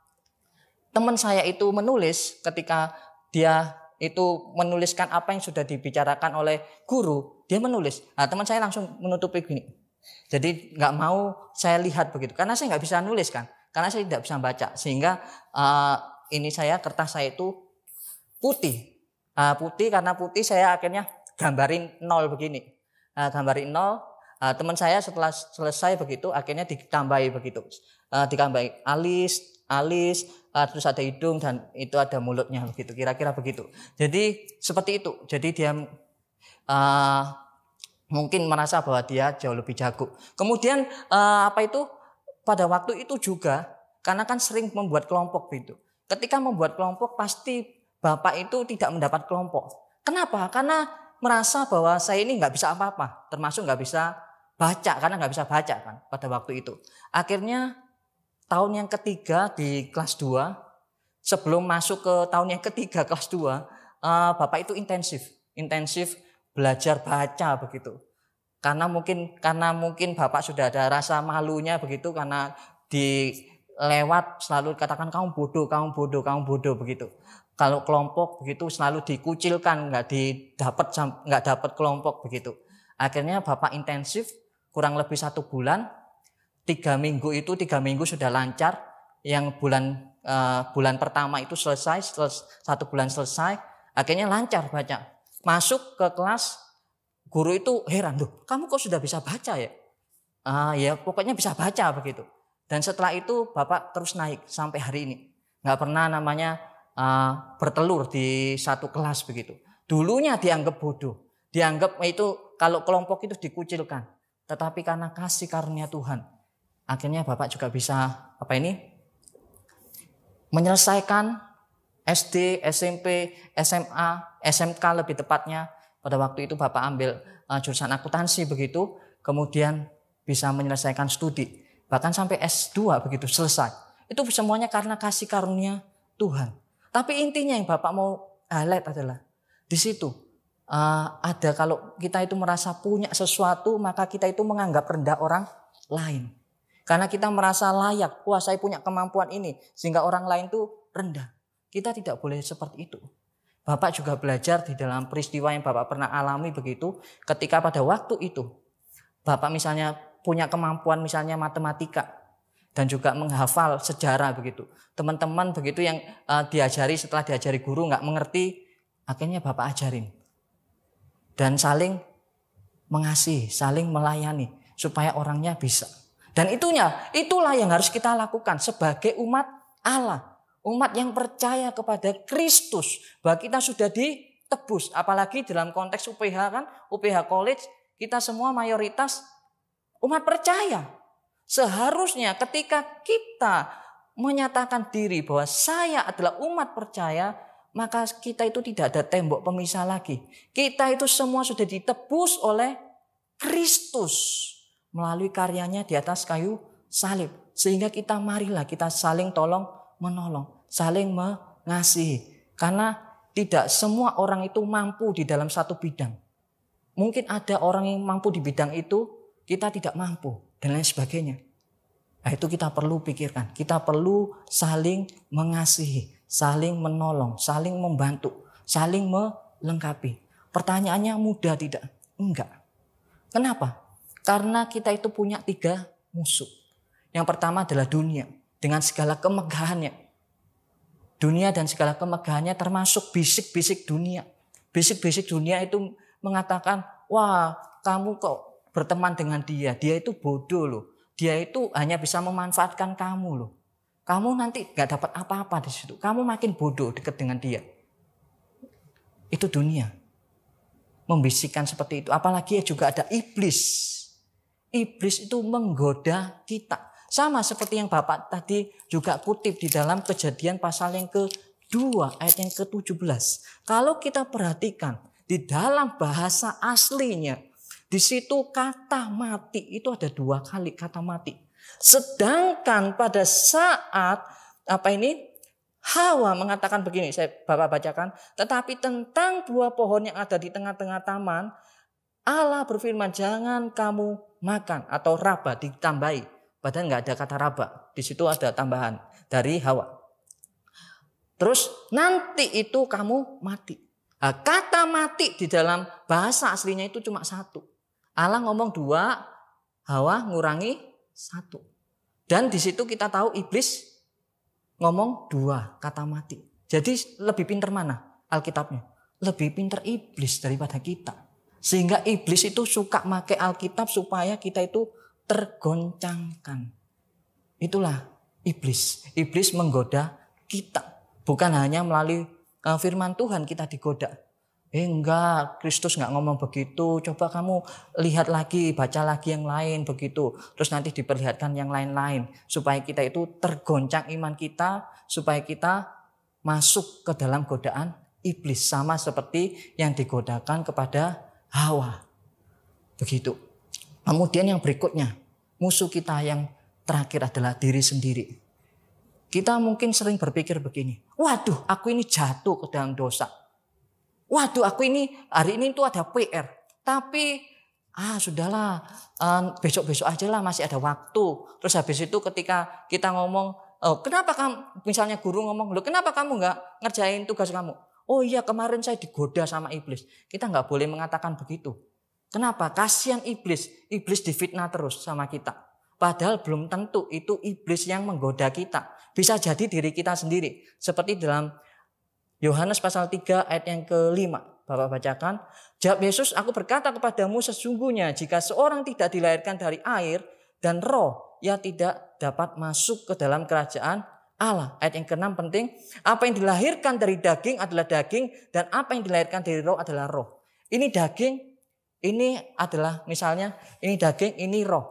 teman saya itu menulis, ketika dia itu menuliskan apa yang sudah dibicarakan oleh guru, dia menulis. Nah, teman saya langsung menutupi gini. Jadi nggak mau saya lihat begitu, karena saya nggak bisa nulis kan, karena saya tidak bisa baca. Sehingga uh, ini saya kertas saya itu putih, uh, putih karena putih saya akhirnya gambarin nol begini, uh, gambarin nol. Uh, teman saya setelah selesai begitu akhirnya ditambahi begitu, uh, ditambahi alis, alis, uh, terus ada hidung dan itu ada mulutnya begitu, kira-kira begitu. Jadi seperti itu. Jadi dia uh, mungkin merasa bahwa dia jauh lebih jago. Kemudian uh, apa itu pada waktu itu juga karena kan sering membuat kelompok begitu. Ketika membuat kelompok pasti Bapak itu tidak mendapat kelompok. Kenapa? Karena merasa bahwa saya ini nggak bisa apa-apa, termasuk nggak bisa baca, karena nggak bisa baca kan pada waktu itu. Akhirnya tahun yang ketiga di kelas dua, sebelum masuk ke tahun yang ketiga kelas dua, Bapak itu intensif, intensif belajar baca begitu. Karena mungkin karena mungkin Bapak sudah ada rasa malunya begitu, karena di lewat selalu katakan kamu bodoh, kamu bodoh, kamu bodoh begitu. Kalau kelompok begitu selalu dikucilkan, nggak didapat nggak dapat kelompok begitu. Akhirnya Bapak intensif kurang lebih satu bulan, tiga minggu itu tiga minggu sudah lancar. Yang bulan uh, bulan pertama itu selesai, selesai, satu bulan selesai, akhirnya lancar baca. Masuk ke kelas, guru itu heran, loh, kamu kok sudah bisa baca ya? Ah uh, ya pokoknya bisa baca begitu. Dan setelah itu Bapak terus naik sampai hari ini. Nggak pernah namanya uh, bertelur di satu kelas begitu. Dulunya dianggap bodoh. Dianggap itu kalau kelompok itu dikucilkan. Tetapi karena kasih karunia Tuhan. Akhirnya Bapak juga bisa apa ini? Menyelesaikan S D, S M P, S M A, S M K lebih tepatnya. Pada waktu itu Bapak ambil uh, jurusan akuntansi begitu. Kemudian bisa menyelesaikan studi. Bahkan sampai S dua begitu selesai. Itu semuanya karena kasih karunia Tuhan. Tapi intinya yang Bapak mau highlight adalah di situ uh, ada kalau kita itu merasa punya sesuatu, maka kita itu menganggap rendah orang lain. Karena kita merasa layak, wah saya punya kemampuan ini, sehingga orang lain itu rendah. Kita tidak boleh seperti itu. Bapak juga belajar di dalam peristiwa yang Bapak pernah alami begitu, ketika pada waktu itu Bapak misalnya punya kemampuan misalnya matematika dan juga menghafal sejarah begitu. Teman-teman begitu yang uh, diajari setelah diajari guru nggak mengerti, akhirnya Bapak ajarin. Dan saling mengasihi, saling melayani supaya orangnya bisa. Dan itunya, itulah yang harus kita lakukan sebagai umat Allah. Umat yang percaya kepada Kristus, bahwa kita sudah ditebus. Apalagi dalam konteks U P H kan, U P H College, kita semua mayoritas umat percaya. Seharusnya ketika kita menyatakan diri bahwa saya adalah umat percaya, maka kita itu tidak ada tembok pemisah lagi. Kita itu semua sudah ditebus oleh Kristus melalui karyanya di atas kayu salib. Sehingga kita marilah kita saling tolong menolong, saling mengasihi. Karena tidak semua orang itu mampu di dalam satu bidang. Mungkin ada orang yang mampu di bidang itu, kita tidak mampu dan lain sebagainya. Nah, itu kita perlu pikirkan. Kita perlu saling mengasihi, saling menolong, saling membantu, saling melengkapi. Pertanyaannya mudah tidak? Enggak. Kenapa? Karena kita itu punya tiga musuh. Yang pertama adalah dunia dengan segala kemegahannya. Dunia dan segala kemegahannya termasuk bisik-bisik dunia. Bisik-bisik dunia itu mengatakan, wah kamu kok berteman dengan dia, dia itu bodoh loh. Dia itu hanya bisa memanfaatkan kamu loh. Kamu nanti gak dapat apa-apa di situ. Kamu makin bodoh dekat dengan dia. Itu dunia. Membisikkan seperti itu. Apalagi juga ada iblis. Iblis itu menggoda kita. Sama seperti yang Bapak tadi juga kutip di dalam Kejadian pasal yang kedua ayat yang ke tujuh belas. Kalau kita perhatikan di dalam bahasa aslinya, di situ kata mati itu ada dua kali kata mati. Sedangkan pada saat apa ini Hawa mengatakan begini, saya Bapak bacakan. Tetapi tentang buah pohon yang ada di tengah-tengah taman, Allah berfirman jangan kamu makan, atau raba ditambahi. Padahal nggak ada kata raba. Di situ ada tambahan dari Hawa. Terus nanti itu kamu mati. Nah, kata mati di dalam bahasa aslinya itu cuma satu. Allah ngomong dua, Hawa ngurangi satu. Dan di situ kita tahu iblis ngomong dua kata mati. Jadi lebih pintar mana Alkitabnya? Lebih pintar iblis daripada kita. Sehingga iblis itu suka pakai Alkitab supaya kita itu tergoncangkan. Itulah iblis. Iblis menggoda kita. Bukan hanya melalui uh, firman Tuhan kita digoda. Eh enggak, Kristus enggak ngomong begitu. Coba kamu lihat lagi, baca lagi yang lain begitu. Terus nanti diperlihatkan yang lain-lain. Supaya kita itu tergoncang iman kita. Supaya kita masuk ke dalam godaan iblis. Sama seperti yang digodakan kepada Hawa. Begitu. Kemudian yang berikutnya, musuh kita yang terakhir adalah diri sendiri. Kita mungkin sering berpikir begini, waduh aku ini jatuh ke dalam dosa. Waduh aku ini hari ini tuh ada P R. Tapi ah sudahlah um, besok-besok aja lah masih ada waktu. Terus habis itu ketika kita ngomong, oh, kenapa kamu, misalnya guru ngomong, loh kenapa kamu gak ngerjain tugas kamu? Oh iya kemarin saya digoda sama iblis. Kita gak boleh mengatakan begitu. Kenapa? Kasihan iblis. Iblis difitnah terus sama kita. Padahal belum tentu itu iblis yang menggoda kita. Bisa jadi diri kita sendiri. Seperti dalam Yohanes pasal tiga ayat yang kelima. Bapak bacakan. Jawab Yesus, aku berkata kepadamu sesungguhnya jika seorang tidak dilahirkan dari air dan roh, ia tidak dapat masuk ke dalam kerajaan Allah. Ayat yang keenam penting. Apa yang dilahirkan dari daging adalah daging dan apa yang dilahirkan dari roh adalah roh. Ini daging, ini adalah misalnya ini daging, ini roh.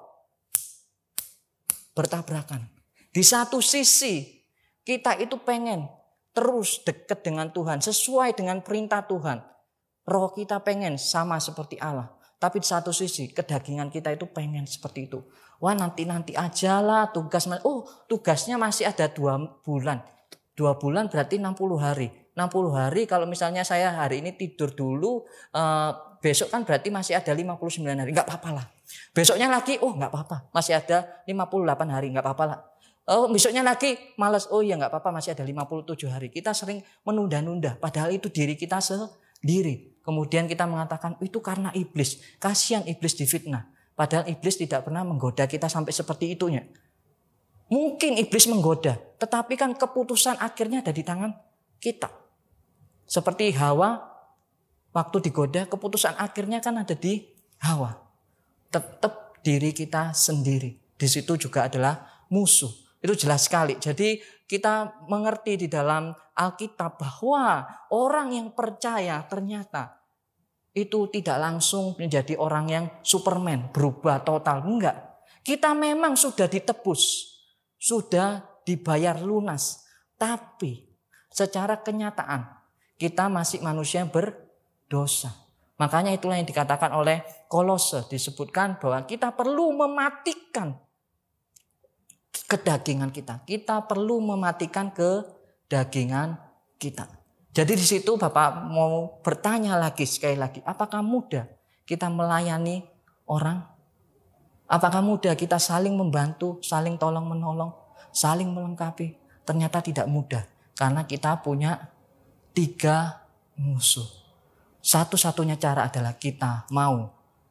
Bertabrakan. Di satu sisi kita itu pengen terus dekat dengan Tuhan, sesuai dengan perintah Tuhan. Roh kita pengen sama seperti Allah. Tapi di satu sisi kedagingan kita itu pengen seperti itu. Wah nanti-nanti aja lah tugas. Oh tugasnya masih ada dua bulan. Dua bulan berarti enam puluh hari. enam puluh hari kalau misalnya saya hari ini tidur dulu. Eh, besok kan berarti masih ada lima puluh sembilan hari. Enggak apa-apa lah. Besoknya lagi oh enggak apa-apa. Masih ada lima puluh delapan hari. Enggak apa-apa lah. Oh besoknya lagi malas. Oh iya enggak apa-apa masih ada lima puluh tujuh hari. Kita sering menunda-nunda. Padahal itu diri kita sendiri. Kemudian kita mengatakan itu karena iblis. Kasihan iblis difitnah. Padahal iblis tidak pernah menggoda kita sampai seperti itunya. Mungkin iblis menggoda. Tetapi kan keputusan akhirnya ada di tangan kita. Seperti Hawa. Waktu digoda keputusan akhirnya kan ada di Hawa. Tetap diri kita sendiri. Di situ juga adalah musuh. Itu jelas sekali. Jadi kita mengerti di dalam Alkitab bahwa orang yang percaya ternyata itu tidak langsung menjadi orang yang Superman, berubah total. Enggak. Kita memang sudah ditebus, sudah dibayar lunas. Tapi secara kenyataan kita masih manusia yang berdosa. Makanya itulah yang dikatakan oleh Kolose. Disebutkan bahwa kita perlu mematikan kedagingan kita. Kita perlu mematikan kedagingan kita. Jadi di situ Bapak mau bertanya lagi sekali lagi. Apakah mudah kita melayani orang? Apakah mudah kita saling membantu, saling tolong menolong, saling melengkapi? Ternyata tidak mudah. Karena kita punya tiga musuh. Satu-satunya cara adalah kita mau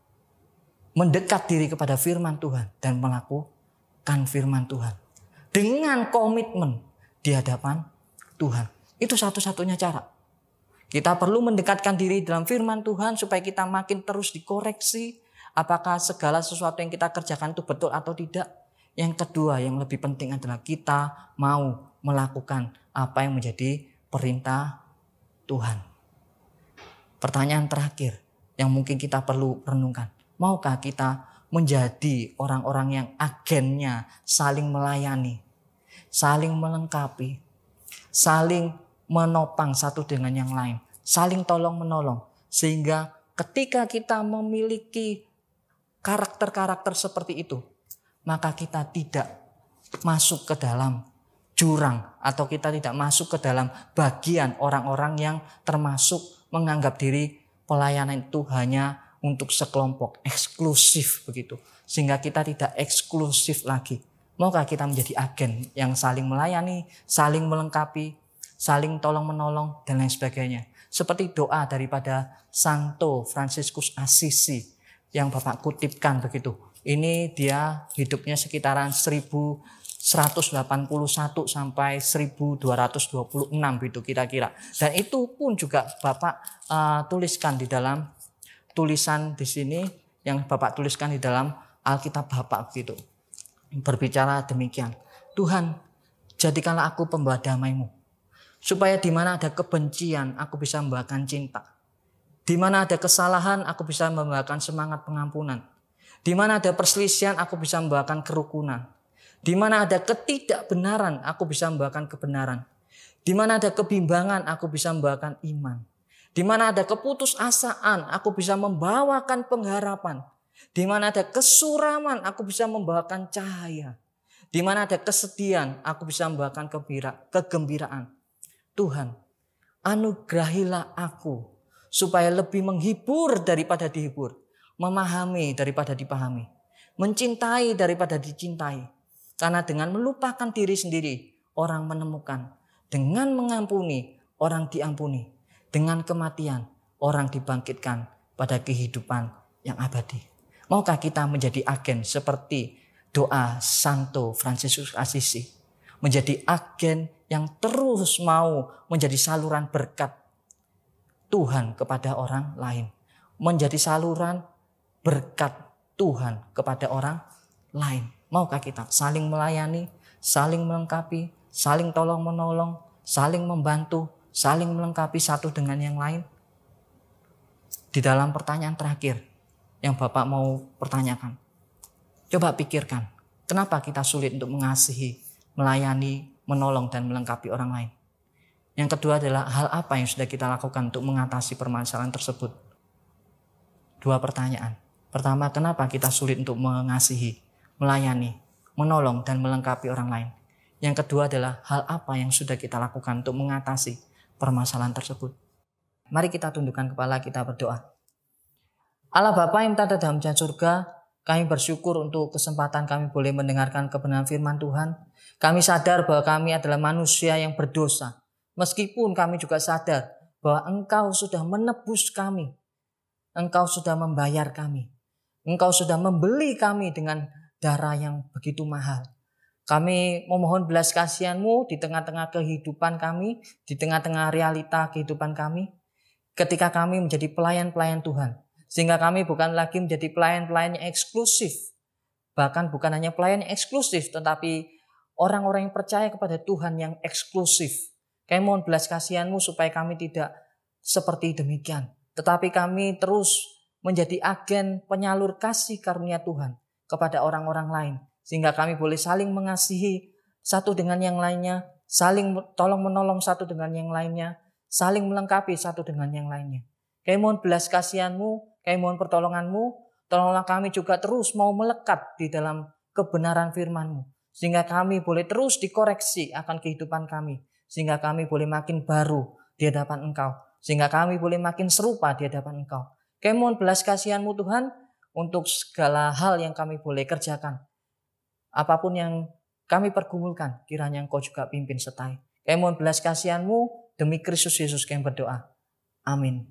mendekat diri kepada firman Tuhan dan melakukan firman Tuhan. Dengan komitmen di hadapan Tuhan. Itu satu-satunya cara. Kita perlu mendekatkan diri dalam firman Tuhan supaya kita makin terus dikoreksi. Apakah segala sesuatu yang kita kerjakan itu betul atau tidak. Yang kedua yang lebih penting adalah kita mau melakukan apa yang menjadi perintah Tuhan. Pertanyaan terakhir yang mungkin kita perlu renungkan. Maukah kita menjadi orang-orang yang agennya saling melayani, saling melengkapi, saling menopang satu dengan yang lain, saling tolong menolong, sehingga ketika kita memiliki karakter-karakter seperti itu, maka kita tidak masuk ke dalam jurang atau kita tidak masuk ke dalam bagian orang-orang yang termasuk menganggap diri pelayanan itu hanya untuk sekelompok eksklusif begitu, sehingga kita tidak eksklusif lagi. Maukah kita menjadi agen yang saling melayani, saling melengkapi, saling tolong menolong dan lain sebagainya. Seperti doa daripada Santo Fransiskus Assisi yang Bapak kutipkan begitu. Ini dia hidupnya sekitaran seribu seratus delapan puluh satu sampai seribu dua ratus dua puluh enam gitu kira-kira. Dan itu pun juga Bapak uh, tuliskan di dalam tulisan di sini yang Bapak tuliskan di dalam Alkitab Bapak gitu. Berbicara demikian. Tuhan, jadikanlah aku pembawa damai-Mu. Supaya di mana ada kebencian, aku bisa membawakan cinta. Di mana ada kesalahan, aku bisa membawakan semangat pengampunan. Di mana ada perselisihan, aku bisa membawakan kerukunan. Di mana ada ketidakbenaran, aku bisa membawakan kebenaran. Di mana ada kebimbangan, aku bisa membawakan iman. Di mana ada keputusasaan, aku bisa membawakan pengharapan. Di mana ada kesuraman, aku bisa membawakan cahaya. Di mana ada kesedihan, aku bisa membawakan kegembiraan. Tuhan, anugerahilah aku supaya lebih menghibur daripada dihibur, memahami daripada dipahami, mencintai daripada dicintai. Karena dengan melupakan diri sendiri, orang menemukan. Dengan mengampuni, orang diampuni. Dengan kematian, orang dibangkitkan pada kehidupan yang abadi. Maukah kita menjadi agen seperti doa Santo Fransiskus Assisi? Menjadi agen yang terus mau menjadi saluran berkat Tuhan kepada orang lain. Menjadi saluran berkat Tuhan kepada orang lain. Maukah kita saling melayani, saling melengkapi, saling tolong-menolong, saling membantu, saling melengkapi satu dengan yang lain? Di dalam pertanyaan terakhir yang Bapak mau pertanyakan, coba pikirkan, kenapa kita sulit untuk mengasihi, melayani, menolong, dan melengkapi orang lain? Yang kedua adalah hal apa yang sudah kita lakukan untuk mengatasi permasalahan tersebut? Dua pertanyaan. Pertama, kenapa kita sulit untuk mengasihi, melayani, menolong, dan melengkapi orang lain? Yang kedua adalah hal apa yang sudah kita lakukan untuk mengatasi permasalahan tersebut? Mari kita tundukkan kepala, kita berdoa. Allah Bapa yang berada dalam jannah surga, kami bersyukur untuk kesempatan kami boleh mendengarkan kebenaran firman Tuhan. Kami sadar bahwa kami adalah manusia yang berdosa. Meskipun kami juga sadar bahwa Engkau sudah menebus kami. Engkau sudah membayar kami. Engkau sudah membeli kami dengan darah yang begitu mahal. Kami memohon belas kasihan-Mu di tengah-tengah kehidupan kami, di tengah-tengah realita kehidupan kami. Ketika kami menjadi pelayan-pelayan Tuhan. Sehingga kami bukan lagi menjadi pelayan-pelayan yang eksklusif. Bahkan bukan hanya pelayan yang eksklusif, tetapi orang-orang yang percaya kepada Tuhan yang eksklusif. Kami mohon belas kasihan-Mu supaya kami tidak seperti demikian. Tetapi kami terus menjadi agen penyalur kasih karunia Tuhan kepada orang-orang lain. Sehingga kami boleh saling mengasihi satu dengan yang lainnya, saling tolong menolong satu dengan yang lainnya, saling melengkapi satu dengan yang lainnya. Kami mohon belas kasihan-Mu, kami mohon pertolongan-Mu, tolonglah kami juga terus mau melekat di dalam kebenaran firman-Mu. Sehingga kami boleh terus dikoreksi akan kehidupan kami. Sehingga kami boleh makin baru di hadapan Engkau. Sehingga kami boleh makin serupa di hadapan Engkau. Kami mohon belas kasihan-Mu Tuhan untuk segala hal yang kami boleh kerjakan. Apapun yang kami pergumulkan, kiranya Engkau juga pimpin sertai. Kami mohon belas kasihan-Mu, demi Kristus Yesus kami berdoa. Amin.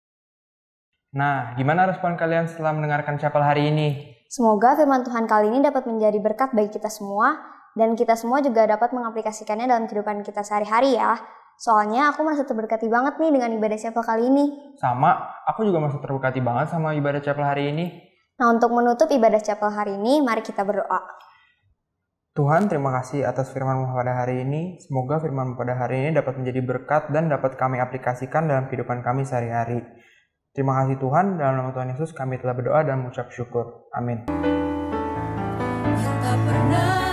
Nah, gimana respon kalian setelah mendengarkan chapel hari ini? Semoga firman Tuhan kali ini dapat menjadi berkat bagi kita semua, dan kita semua juga dapat mengaplikasikannya dalam kehidupan kita sehari-hari ya. Soalnya aku merasa terberkati banget nih dengan ibadah chapel kali ini. Sama, aku juga merasa terberkati banget sama ibadah chapel hari ini. Nah, untuk menutup ibadah chapel hari ini, mari kita berdoa. Tuhan, terima kasih atas firman-Mu pada hari ini. Semoga firman-Mu pada hari ini dapat menjadi berkat dan dapat kami aplikasikan dalam kehidupan kami sehari-hari. Terima kasih Tuhan, dalam nama Tuhan Yesus kami telah berdoa dan mengucap syukur. Amin. Tak pernah